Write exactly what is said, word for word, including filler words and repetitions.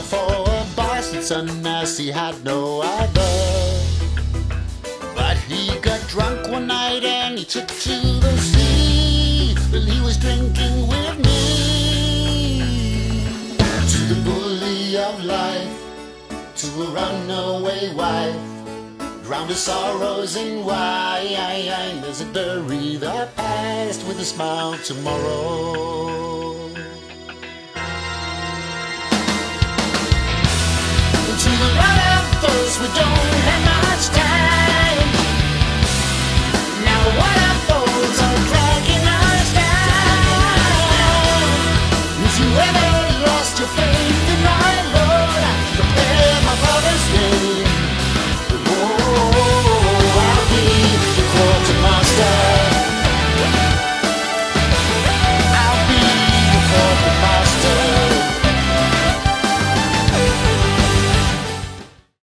for a bastard son as he had no other. But he got drunk one night and he took to the sea, and he was drinking with me. To the bully of life, to a runaway wife, drown the sorrows in wine, as it bury the past with a smile tomorrow.